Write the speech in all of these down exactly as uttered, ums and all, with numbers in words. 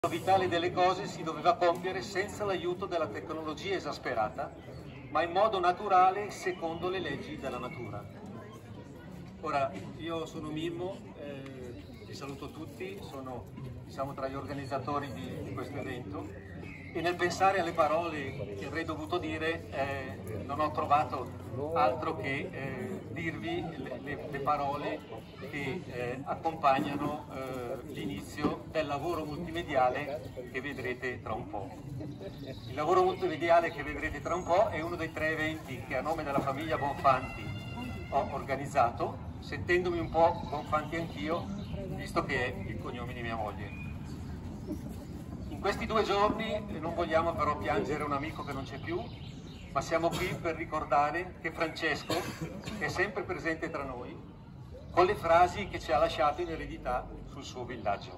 vitale delle cose si doveva compiere senza l'aiuto della tecnologia esasperata, ma in modo naturale secondo le leggi della natura. Ora, io sono Mimmo, eh, vi saluto tutti, sono diciamo, tra gli organizzatori di, di questo evento e nel pensare alle parole che avrei dovuto dire eh, non ho trovato altro che eh, dirvi le, le, le parole che eh, accompagnano eh, l'inizio del lavoro multimediale che vedrete tra un po'. Il lavoro multimediale che vedrete tra un po' è uno dei tre eventi che a nome della famiglia Bonfanti ho organizzato, sentendomi un po' Bonfanti anch'io, visto che è il cognome di mia moglie. In questi due giorni non vogliamo però piangere un amico che non c'è più, ma siamo qui per ricordare che Francesco è sempre presente tra noi, con le frasi che ci ha lasciato in eredità sul suo villaggio.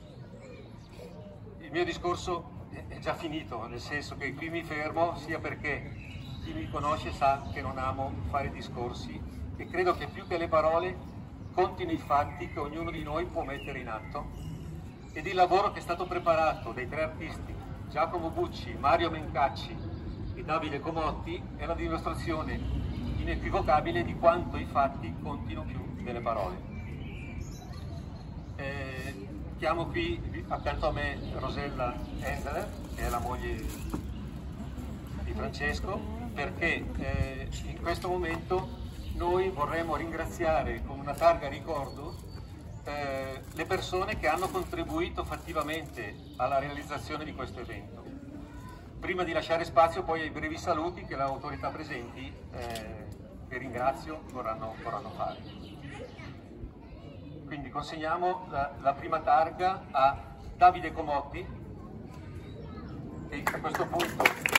Il mio discorso è già finito, nel senso che qui mi fermo sia perché chi mi conosce sa che non amo fare discorsi e credo che più che le parole contino i fatti che ognuno di noi può mettere in atto ed il lavoro che è stato preparato dai tre artisti Giacomo Bucci, Mario Mencacci e Davide Comotti è la dimostrazione inequivocabile di quanto i fatti contino più delle parole. Eh, chiamo qui accanto a me Rosella Enzeler, che è la moglie di Francesco, perché eh, in questo momento noi vorremmo ringraziare con una targa ricordo eh, le persone che hanno contribuito fattivamente alla realizzazione di questo evento. Prima di lasciare spazio poi ai brevi saluti che le autorità presenti, eh, che ringrazio, vorranno, vorranno fare. Quindi consegniamo la, la prima targa a Davide Comotti, che a questo punto